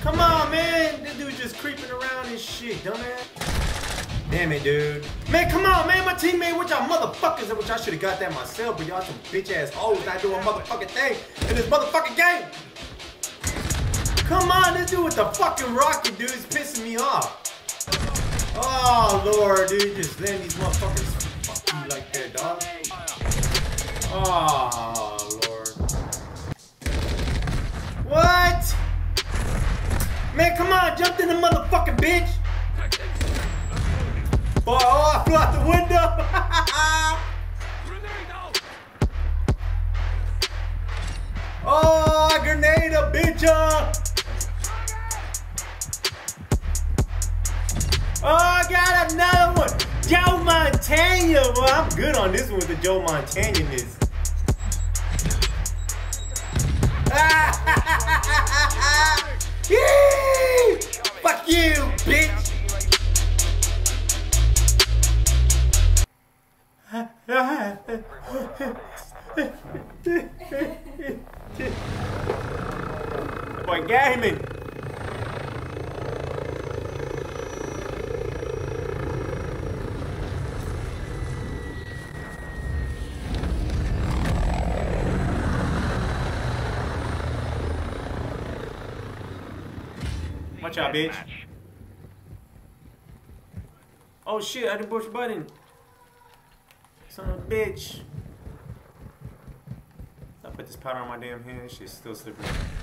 Come on, man. This dude just creeping around and shit, dumbass. Damn it, dude. Man, come on, man. My teammate with y'all motherfuckers, which I should have got that myself, but y'all some bitch ass hoes not doing a motherfucking thing in this motherfucking game. Come on, this dude with the fucking rocket, dude, is pissing me off. Oh, Lord, dude, just letting these motherfuckers fuck you like that, dog. Oh, Lord. What? Man, come on, jump in the motherfucking bitch. Boy, oh, I flew out the window. Oh, I grenade a bitch up. Oh, I got another one. Joe Montana. Well, I'm good on this one with the Joe Montana-ness. Fuck you, bitch. Boy, gaming. Watch out, bitch. Oh shit, I didn't push the button. Son of a bitch. I put this powder on my damn hand, this shit's still slippery.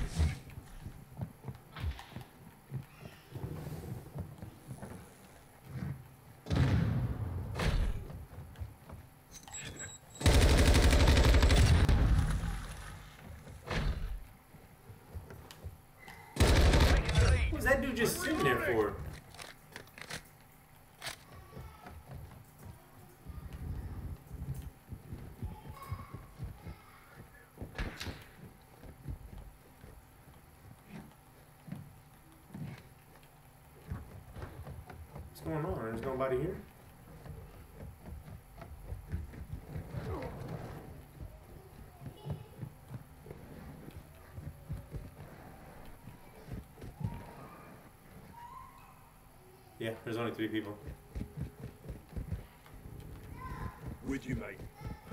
What's that dude just sitting there for? What's going on? There's nobody here? Yeah, there's only 3 people. With you, mate.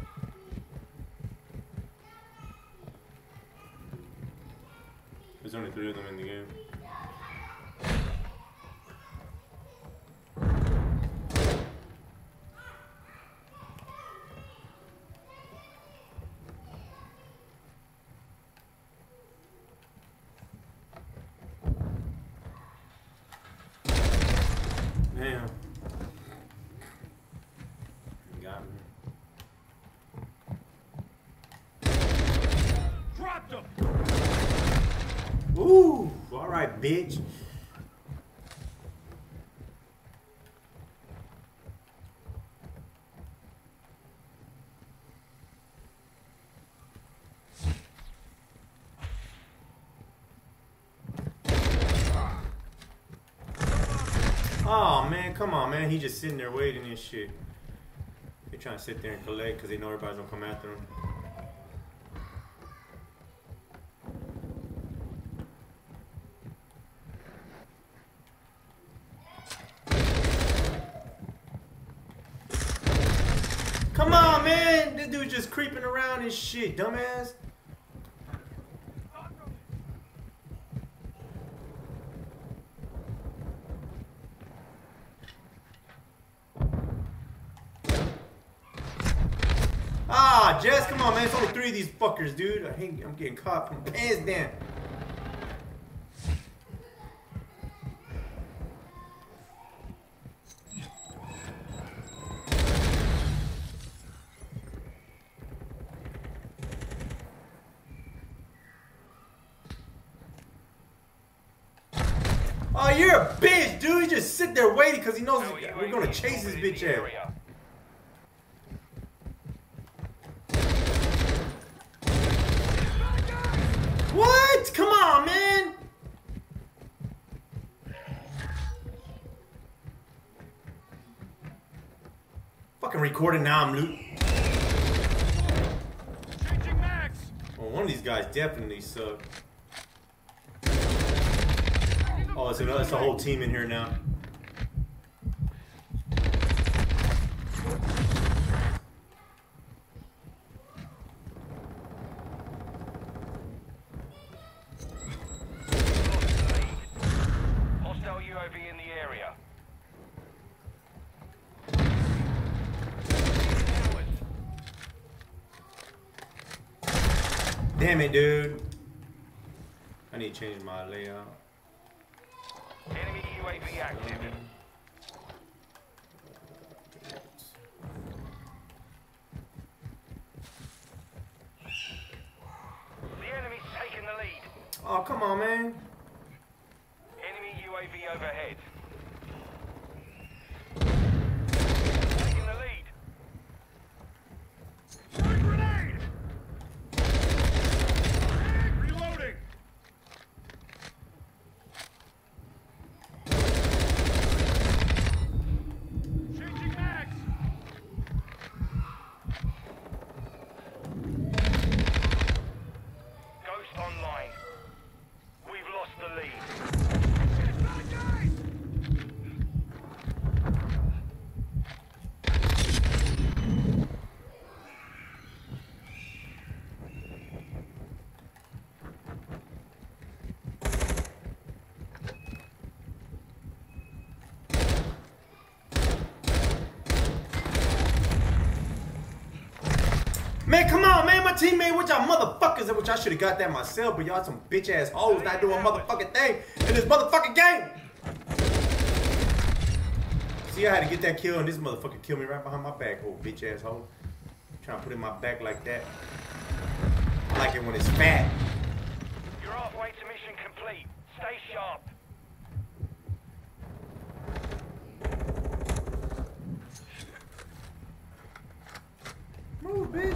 There's only 3 of them in the game. Damn. Got me. Dropped him. Ooh, all right, bitch. Oh man, come on, man. He just sitting there waiting and shit. They trying to sit there and collect because they know everybody's gonna come after him. Come on, man. This dude just creeping around and shit, dumbass. Ah, Jess, come on, man. It's only 3 of these fuckers, dude. I'm getting caught from pants down. Oh, you're a bitch, dude. He just sit there waiting because he knows we're gonna chase this bitch ass. What? Come on, man. Fucking recording now, I'm loot. Well, one of these guys definitely suck. Oh, it's a whole team in here now. Hostile UAV in the area. Damn it, dude. I need to change my layout. Enemy UAV active. The enemy's taking the lead. Oh, come on, man. Enemy UAV overhead. Taking the lead. Throwing grenade! Reloading! Changing mags! Ghost online. We've lost the lead. Man, come on, man. My teammate with y'all motherfuckers, which I should have got that myself, but y'all some bitch ass hoes not doing motherfucking thing in this motherfucking game. See, I had to get that kill, and this motherfucker killed me right behind my back, old bitch ass hoe. Trying to put it in my back like that. I like it when it's fat. You're halfway to mission complete. Stay sharp. Move, bitch.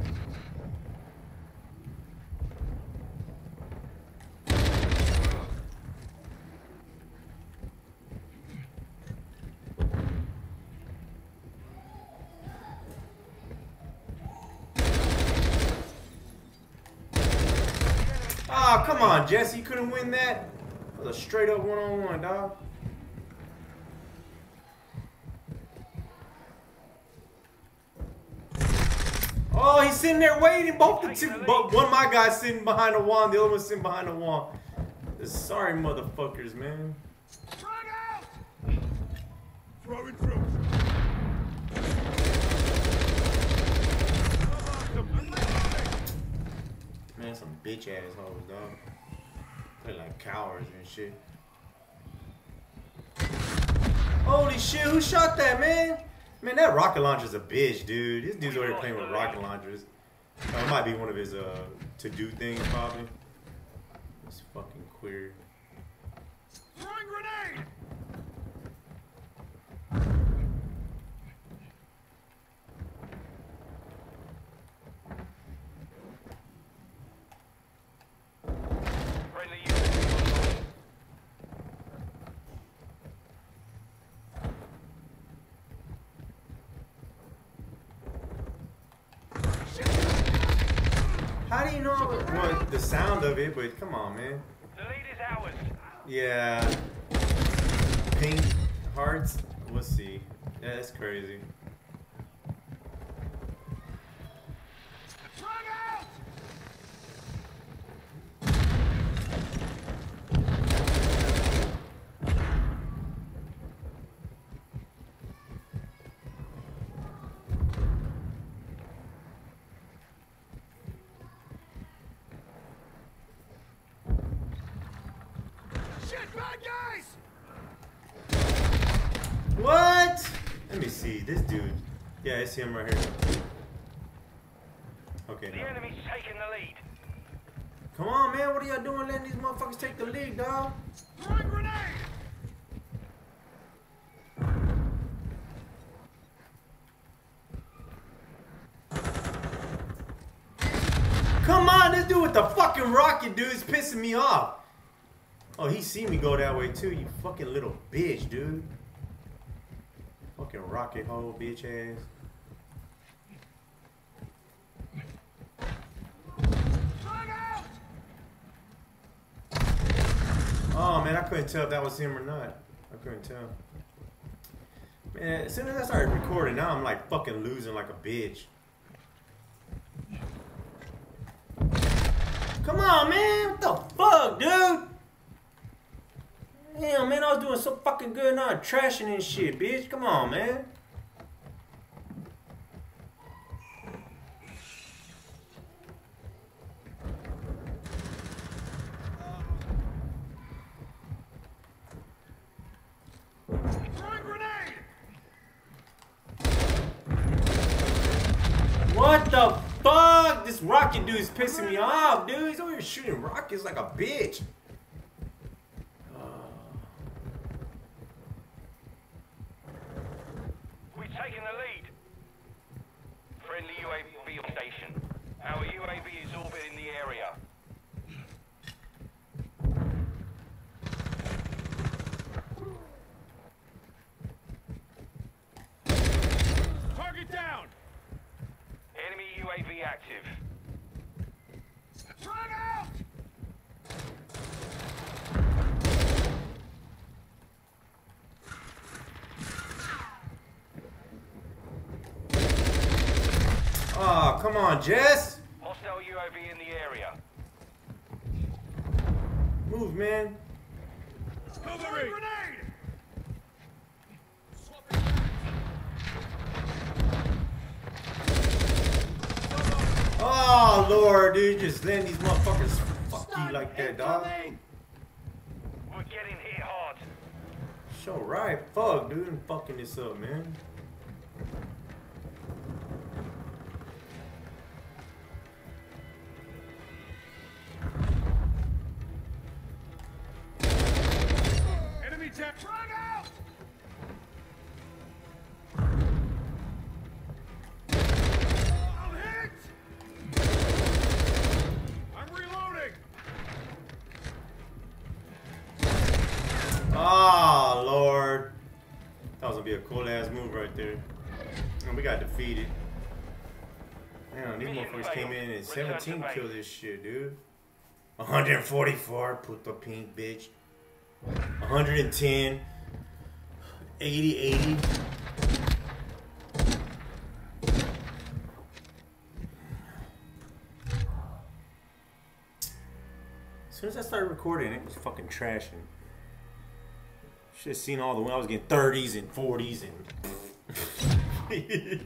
Ah, come on, Jesse. You couldn't win that. That was a straight up one-on-one, dog. Oh, he's sitting there waiting. Both the two, but one of my guys sitting behind the wall, and the other one's sitting behind the wall. Sorry, motherfuckers, man. Frag out! Throwing through. Man, some bitch ass hoes, dog. They're like cowards and shit. Holy shit, who shot that, man? Man, that rocket launcher's a bitch, dude. This dude's over here playing with rocket launchers. Oh, it might be one of his to-do things, probably. It's fucking queer. Throwing grenade! Friendly unit. How do you know what the sound of it? But come on, man. The lead is ours. Yeah. Pink hearts. Let's see. Yeah, that's crazy. Frag out! Shit, bad guys! What? Let me see. This dude. Yeah, it's him right here. Okay, The no. enemy's taking the lead. Come on, man. What are y'all doing letting these motherfuckers take the lead, dog? Throwing grenade! Come on, this dude with the fucking rocket, dude, is pissing me off. Oh, he see me go that way too, you fucking little bitch, dude. Fucking rocket hole, bitch ass. Frag out! Oh man, I couldn't tell if that was him or not. I couldn't tell. Man, as soon as I started recording, now I'm like fucking losing like a bitch. Come on, man. What the fuck, dude? Damn, man, I was doing so fucking good. Now I'm trashing and shit, bitch. Come on, man. What the fuck? This rocket dude's pissing me off, dude. He's over here shooting rockets like a bitch. We're taking the lead. Friendly UAV on station. Our UAV is orbiting the area. Target down! Enemy UAV active. Frag out! Oh, come on, Jess. Hostile UAV in the area. Move, man. Covering! Grenade! Oh, Lord, dude. Just letting these motherfuckers fuck you like that, dog. We're getting hit hard. So right. Fuck, dude. I'm fucking this up, man. Enemy tech! Frag out! I'm hit! I'm reloading! Oh, Lord. That was gonna be a cool ass move right there. And we got defeated. Damn, these motherfuckers came in and 17 killed this shit, dude. 144, put the pink bitch. 110. 80. As soon as I started recording, it was fucking trashing. Should have seen all the when I was getting 30s and 40s and.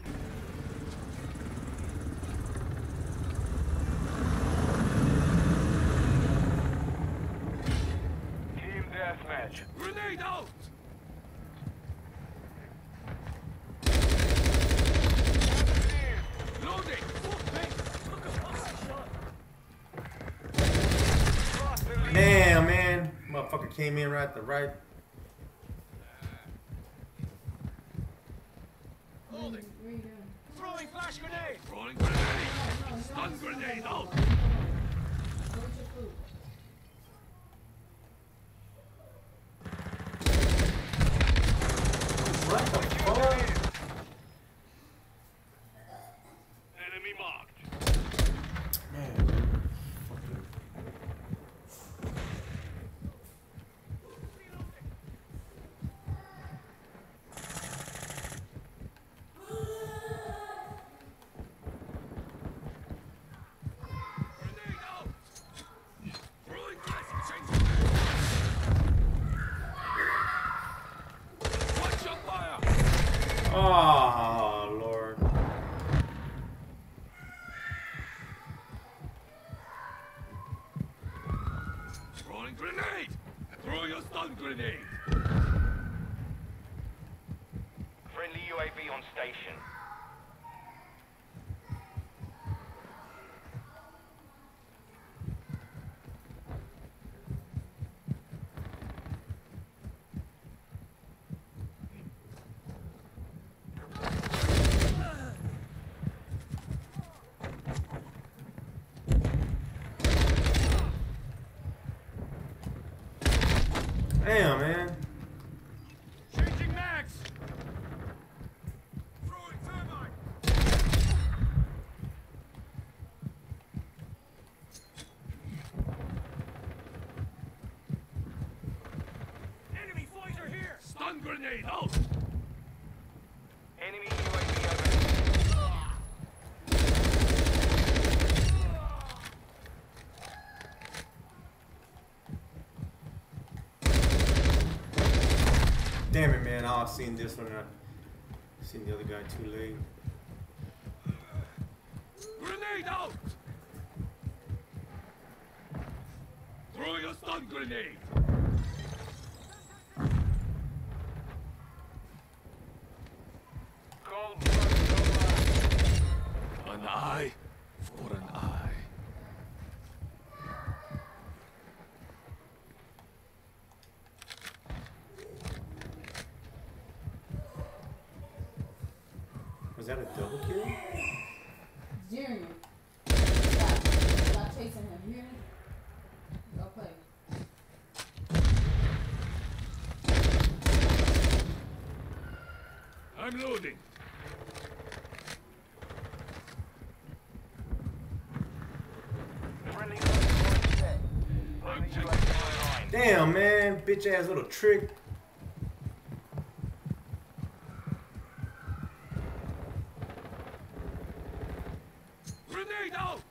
Team deathmatch. Grenade out! Loading! Damn, man. Motherfucker came in right at the right. Holding! Throwing flash grenade! Throwing grenade! Stun grenade out! What the fuck? Enemy marked. Man. Grenade out! Throwing flash change. Watch your fire! Oh, Lord. Throwing grenade! Throwing a stun grenade! Friendly UAV on station. Damn, man. Changing mags! Throwing thermite! Stun grenade out! Enemy UAV overhead. Damn it, man. I've seen this one. I've seen the other guy too late. Grenade out! Throwing a stun grenade! Call An eye for an eye. Was that a double kill? Jeremy. Stop chasing him. You hear me? Go play. I'm loading. friendly UAV set. Friendly UAV online. Damn, man. Bitch ass little trick. Grenade out!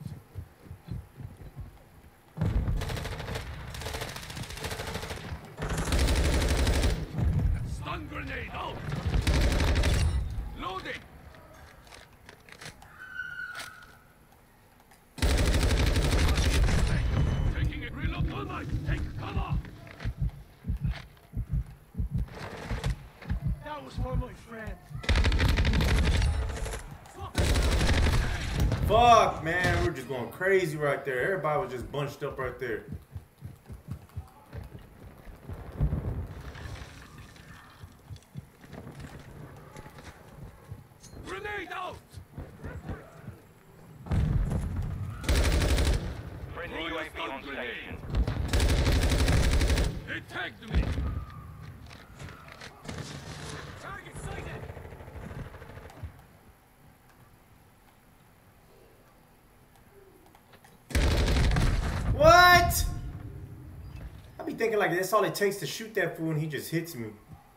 Stun grenade out! Loading! Taking it. Reload all night. Take cover. That was for my friend. Fuck, man. We're just going crazy right there. Everybody was just bunched up right there. Grenade out! Friendly Throw your UAV stun on grenade. station. They tagged me. Target sighted. What? I be thinking like that's all it takes to shoot that fool and he just hits me.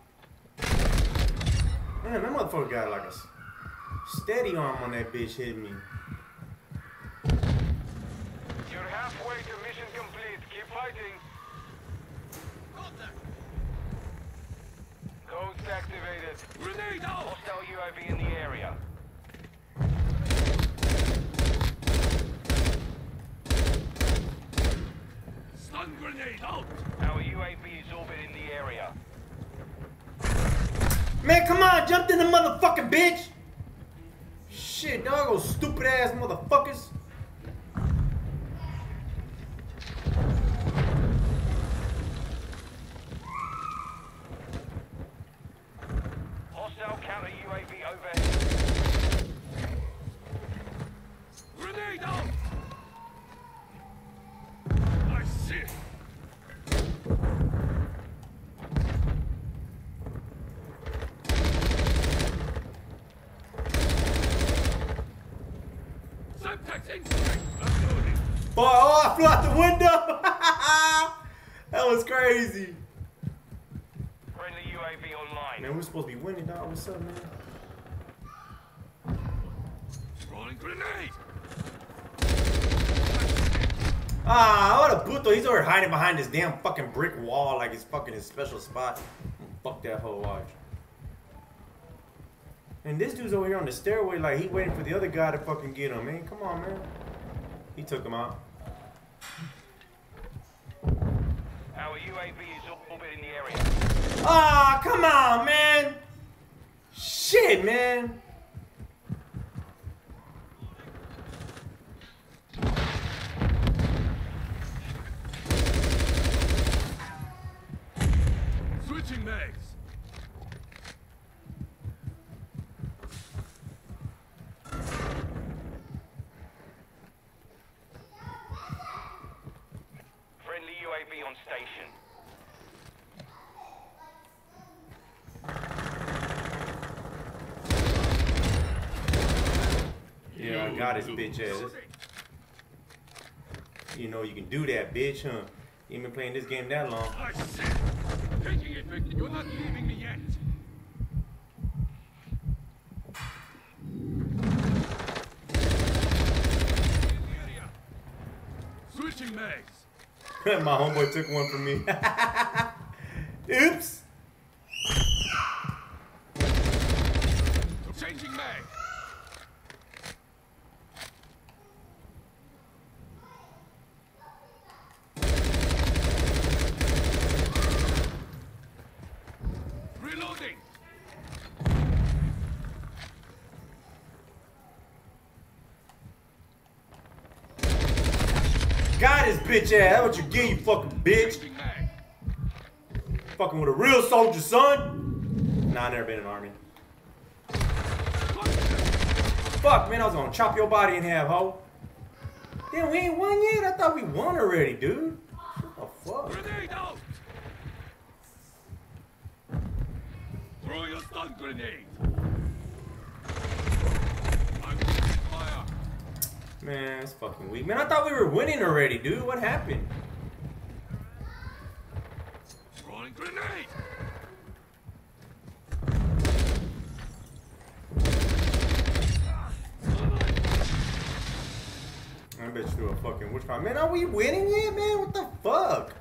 Man, that motherfucker got like a steady arm on that bitch hitting me. You're halfway to mission complete. Keep fighting. Codes activated. Grenade out! Hostile UAV in the area. Stun grenade out! Our UAV is orbiting the area. Man, come on, jumped in the motherfucking bitch. Shit, dog, those stupid ass motherfuckers. Hostile counter UAV overhead. Grenade out! I see it. Semtex incoming! Unloading! Boy, oh, I flew out the window. That was crazy. Friendly UAV online. Man, we're supposed to be winning, dog. What's up, man? Throwing grenade! Ah, what a puto. He's over hiding behind this damn fucking brick wall like it's fucking his special spot. Fuck that whole watch. And this dude's over here on the stairway like he waiting for the other guy to fucking get him, man. Come on, man. He took him out. Our UAV is orbiting the area. Ah, come on, man. Shit, man. Switching mags! Friendly UAV on station. Yeah, I got his bitch ass. You know you can do that, bitch, huh? Ain't been playing this game that long. I see. Taking it, Victor. You're not leaving me yet. Switching mags. My homeboy took one from me. Oops. Changing mag. Reloading. Got his bitch ass. That's what you get, you fucking bitch. Changing mag. Fucking with a real soldier, son. Nah, I never been in the army. Fuck, man, I was gonna chop your body in half, ho. Damn, we ain't won yet? I thought we won already, dude. What the fuck? Grenade out. Throw your stun grenade. I'm taking fire. Man, it's fucking weak. Man, I thought we were winning already, dude. What happened? Throwing grenade. I bet you threw a fucking witch fire. Man, are we winning yet, man? What the fuck?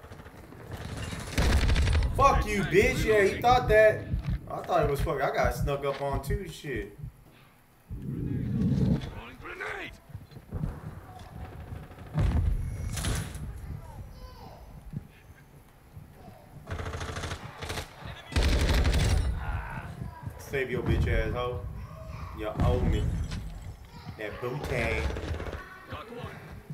Fuck you, bitch. Yeah, he thought that. I thought it was fucking. I got snuck up on too, shit. Throwing grenade. Save your bitch ass hoe. You owe me. That booty. Got one.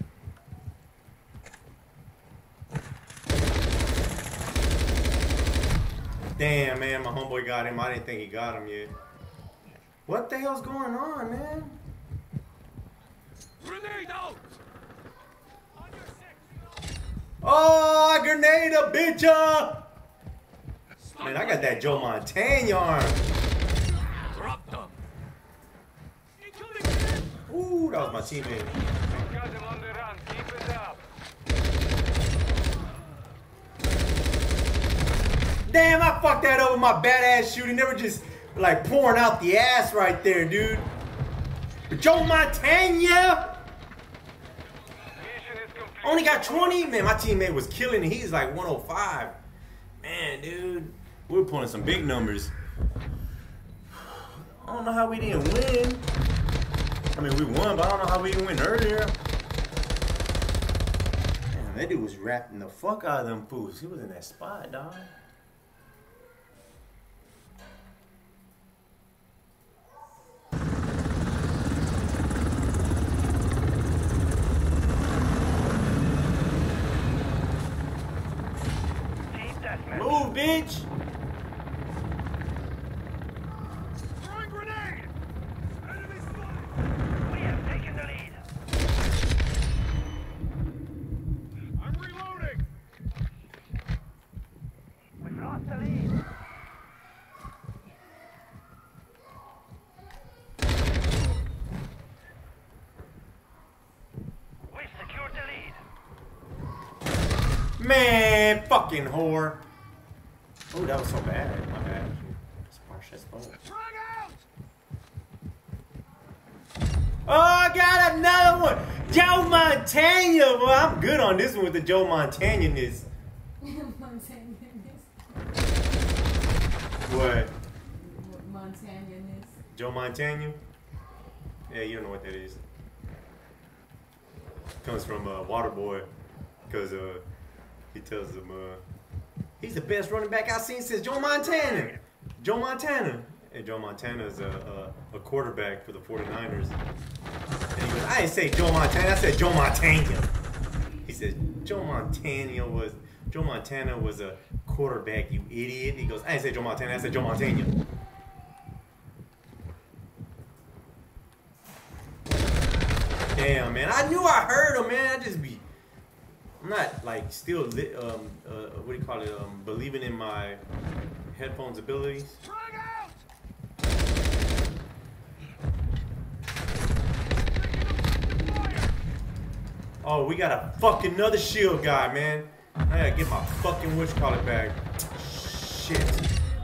Damn, man, my homeboy got him. I didn't think he got him yet. What the hell's going on, man? Grenade out. Oh, grenade a bitch up! Man, I got that Joe Montana arm. Drop them. Ooh, that was my teammate. Got them on the run. Keep it up. Damn, I fucked that up with my badass shooting. They were just like pouring out the ass right there, dude. But Joe Montana Mission is complete. only got 20. Man, my teammate was killing it. He's like 105. Man, dude, we were pulling some big numbers. I don't know how we didn't win. I mean, we won, but I don't know how we didn't win earlier. Damn, that dude was rapping the fuck out of them fools. He was in that spot, dog. Team deathmatch. Move, bitch. Throwing grenade. Enemy spotted. We have taken the lead. I'm reloading. We've lost the lead. We've secured the lead. Man, fucking whore. Oh, that was so bad. My bad. Sparsh that smoke. Frag out. Oh, I got another one. Joe Montana. Well, I'm good on this one with the Joe Montana-ness. What? Montana-ness. Joe Montana? Yeah, you don't know what that is. Comes from Waterboy. Because he tells him he's the best running back I've seen since Joe Montana. Joe Montana. And Joe Montana is a quarterback for the 49ers. And he goes, I didn't say Joe Montana, I said Joe Montana. He says, Joe Montana was a quarterback, you idiot. He goes, I didn't say Joe Montana, I said Joe Montana. Damn, man. I knew I heard him, man. I'm not like still what do you call it? Believing in my headphones abilities. Frag out. Oh, we got a fucking another shield guy, man. I gotta get my fucking witchcollar back. Shit. Let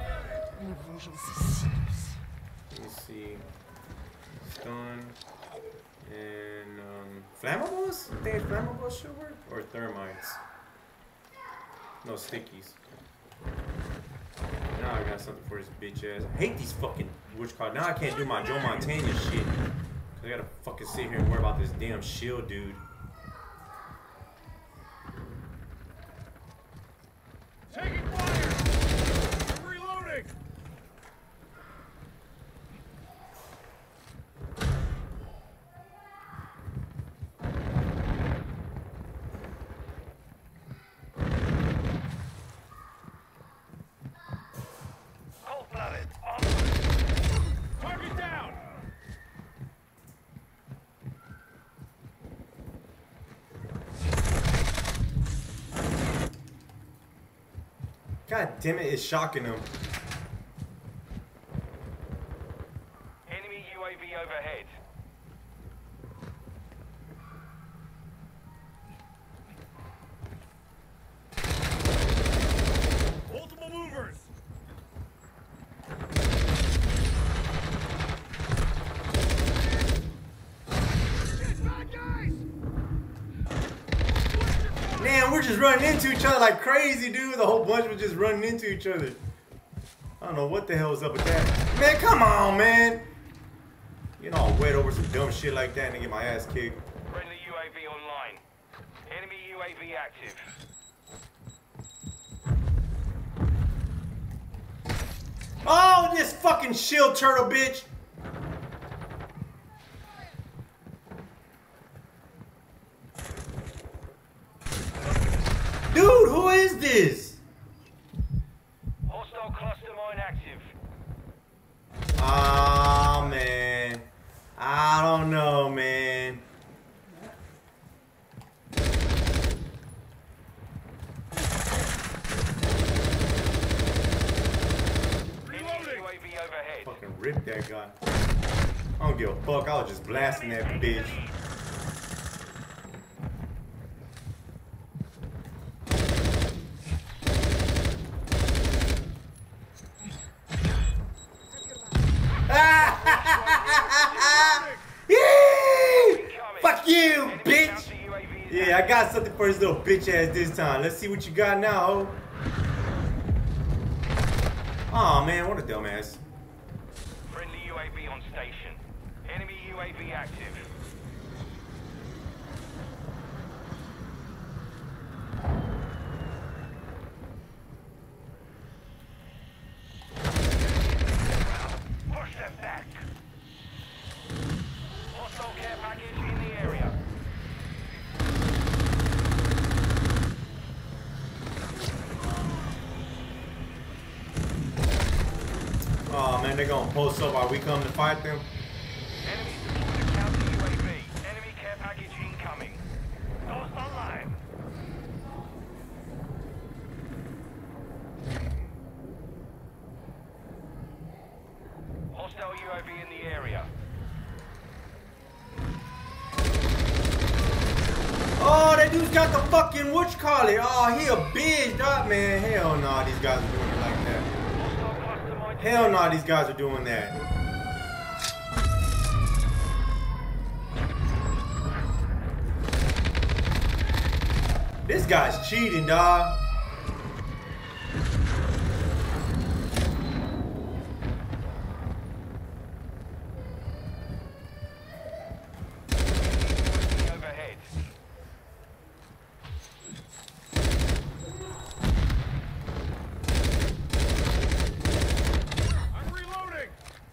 me see. Stun. And, flammables? I think flammables should work? Or thermites? No, stickies. Now I got something for this bitch ass. I hate these fucking witchcollar. Now I can't do my Joe Montana shit. Cause I gotta fucking sit here and worry about this damn shield, dude. Taking fire! I'm reloading! Cold-blooded. Target down! God damn it, it's shocking them. Enemy UAV overhead. Multiple movers! Get back, guys! Man, we're just running into each other like crazy, dude. The whole bunch was just running into each other. I don't know what the hell was up with that. Man, come on, man. You know, I'll wait over some dumb shit like that and get my ass kicked. Friendly UAV online. Enemy UAV active. Oh, this fucking shield turtle, bitch. Dude, who is this? Hostile cluster mine active. Ah, man. I don't know, man. Enemy UAV overhead. Fucking rip that guy. I don't give a fuck. I was just blasting that bitch. Fuck you, bitch! Yeah, I got something for this little bitch ass this time. Let's see what you got now, ho. Aw, man, what a dumbass. Friendly UAV on station. Enemy UAV active. Push them back. Hostile care package in the area. Oh man, they're gonna post up while we come to fight them. Enemy supported counter UAV. Enemy care package incoming. Ghost online. Hostile UAV in the area. Oh, that dude's got the fucking witchcollar. Oh, he a bitch, dog, man. Hell no, these guys are doing it like that. Hostile cluster mine. Hell no, these guys are doing that. This guy's cheating, dog. Overhead. I'm reloading!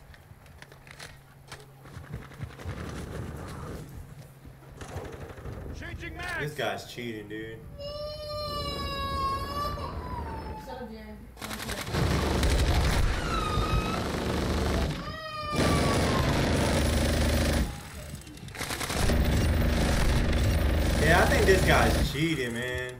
Changing mags! This guy's cheating, dude. Shut up, Jerry. Yeah, I think this guy's cheating, man.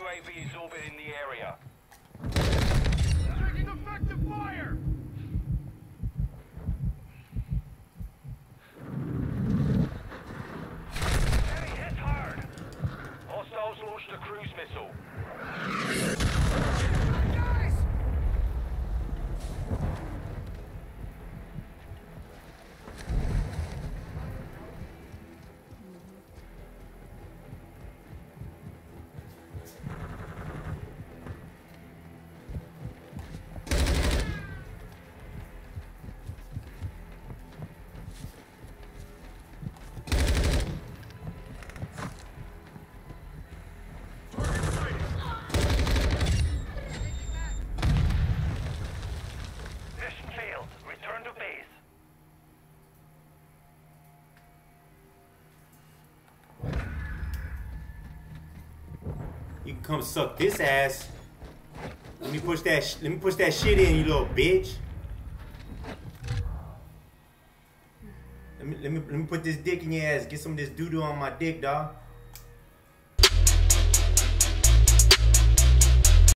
UAV is orbiting the area. Taking effective fire! Enemy hit hard. Hostiles launched a cruise missile. Guys! Mission failed. Return to base. You can come suck this ass. Let me push that shit in, you little bitch. Let me put this dick in your ass. Get some of this doo-doo on my dick, dog.